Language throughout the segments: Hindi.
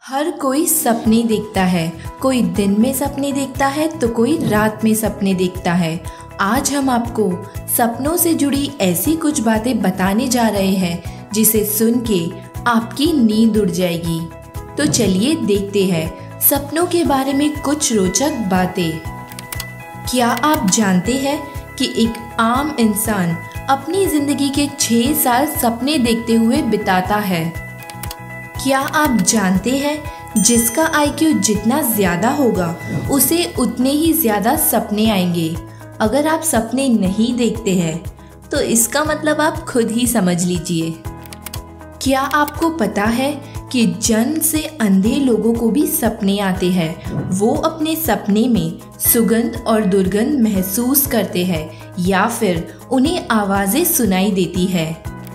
हर कोई सपने देखता है। कोई दिन में सपने देखता है तो कोई रात में सपने देखता है। आज हम आपको सपनों से जुड़ी ऐसी कुछ बातें बताने जा रहे हैं जिसे सुन के आपकी नींद उड़ जाएगी। तो चलिए देखते हैं सपनों के बारे में कुछ रोचक बातें। क्या आप जानते हैं कि एक आम इंसान अपनी जिंदगी के 6 साल सपने देखते हुए बिताता है? क्या आप जानते हैं जिसका IQ जितना ज़्यादा होगा उसे उतने ही ज़्यादा सपने आएंगे। अगर आप सपने नहीं देखते हैं तो इसका मतलब आप खुद ही समझ लीजिए। क्या आपको पता है कि जन्म से अंधे लोगों को भी सपने आते हैं? वो अपने सपने में सुगंध और दुर्गंध महसूस करते हैं या फिर उन्हें आवाज़ें सुनाई देती है।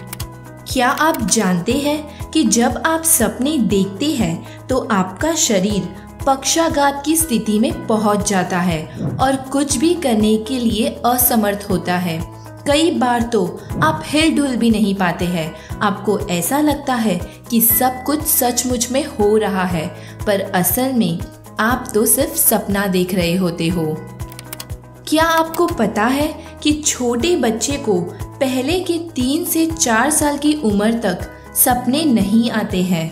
क्या आप जानते हैं कि जब आप सपने देखते हैं तो आपका शरीर पक्षाघात की स्थिति में पहुंच जाता है और कुछ भी करने के लिए असमर्थ होता है। कई बार तो आप हिल-डुल भी नहीं पाते हैं। आपको ऐसा लगता है कि सब कुछ सचमुच में हो रहा है, पर असल में आप तो सिर्फ सपना देख रहे होते हो। क्या आपको पता है कि छोटे बच्चे को पहले के 3 से 4 साल की उम्र तक सपने नहीं आते हैं?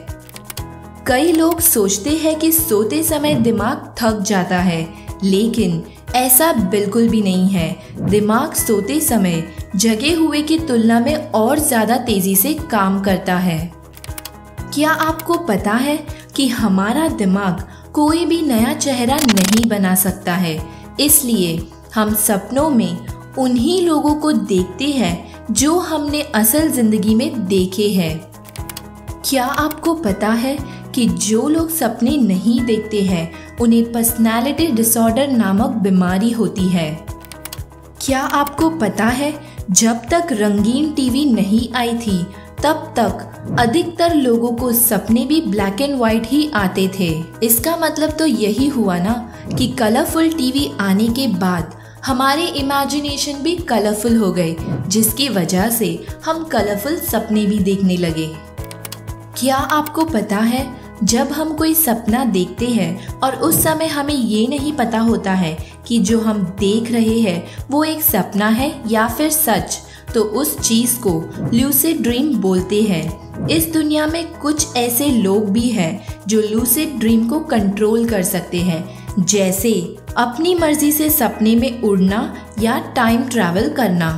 कई लोग सोचते हैं कि सोते समय दिमाग थक जाता है, लेकिन ऐसा बिल्कुल भी नहीं है। दिमाग सोते समय जगे हुए की तुलना में और ज़्यादा तेज़ी से काम करता है। क्या आपको पता है कि हमारा दिमाग कोई भी नया चेहरा नहीं बना सकता है, इसलिए हम सपनों में उन्हीं लोगों को देखते हैं जो हमने असल ज़िंदगी में देखे हैं। क्या आपको पता है कि जो लोग सपने नहीं देखते हैं उन्हें पर्सनालिटी डिसऑर्डर नामक बीमारी होती है? क्या आपको पता है जब तक रंगीन टीवी नहीं आई थी तब तक अधिकतर लोगों को सपने भी ब्लैक एंड वाइट ही आते थे। इसका मतलब तो यही हुआ ना कि कलरफुल टीवी आने के बाद हमारे इमेजिनेशन भी कलरफुल हो गए, जिसकी वजह से हम कलरफुल सपने भी देखने लगे। क्या आपको पता है जब हम कोई सपना देखते हैं और उस समय हमें ये नहीं पता होता है कि जो हम देख रहे हैं वो एक सपना है या फिर सच, तो उस चीज़ को लूसिड ड्रीम बोलते हैं। इस दुनिया में कुछ ऐसे लोग भी हैं जो लूसिड ड्रीम को कंट्रोल कर सकते हैं, जैसे अपनी मर्जी से सपने में उड़ना या टाइम ट्रैवल करना।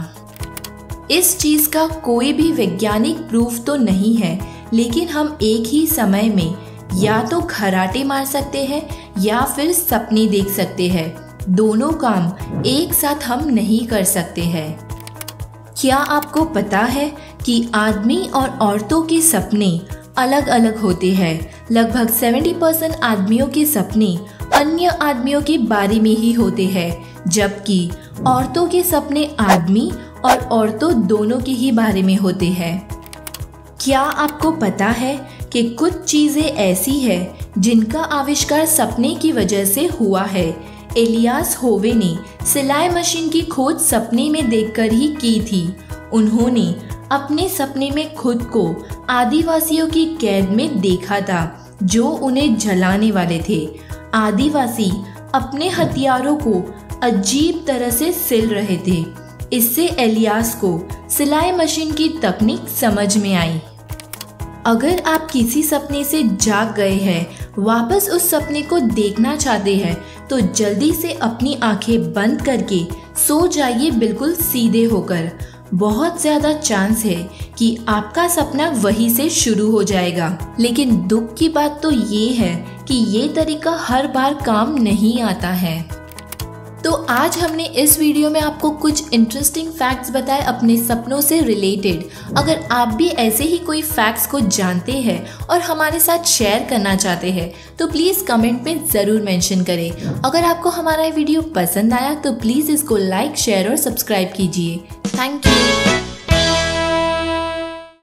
इस चीज़ का कोई भी वैज्ञानिक प्रूफ तो नहीं है, लेकिन हम एक ही समय में या तो खर्राटे मार सकते हैं या फिर सपने देख सकते हैं। दोनों काम एक साथ हम नहीं कर सकते हैं। क्या आपको पता है कि आदमी और औरतों के सपने अलग अलग होते हैं? लगभग 70% आदमियों के सपने अन्य आदमियों के बारे में ही होते हैं, जबकि औरतों के सपने आदमी और औरतों दोनों के ही बारे में होते हैं। क्या आपको पता है कि कुछ चीज़ें ऐसी हैं जिनका आविष्कार सपने की वजह से हुआ है? एलियास होवे ने सिलाई मशीन की खोज सपने में देखकर ही की थी। उन्होंने अपने सपने में खुद को आदिवासियों की कैद में देखा था जो उन्हें जलाने वाले थे। आदिवासी अपने हथियारों को अजीब तरह से सिल रहे थे। इससे एलियास को सिलाई मशीन की तकनीक समझ में आई। अगर आप किसी सपने से जाग गए हैं, वापस उस सपने को देखना चाहते हैं, तो जल्दी से अपनी आंखें बंद करके सो जाइए बिल्कुल सीधे होकर। बहुत ज़्यादा चांस है कि आपका सपना वहीं से शुरू हो जाएगा। लेकिन दुख की बात तो ये है कि ये तरीका हर बार काम नहीं आता है। तो आज हमने इस वीडियो में आपको कुछ इंटरेस्टिंग फैक्ट्स बताए अपने सपनों से रिलेटेड। अगर आप भी ऐसे ही कोई फैक्ट्स को जानते हैं और हमारे साथ शेयर करना चाहते हैं तो प्लीज़ कमेंट में ज़रूर मेंशन करें। अगर आपको हमारा वीडियो पसंद आया तो प्लीज़ इसको लाइक, शेयर और सब्सक्राइब कीजिए। Thank you.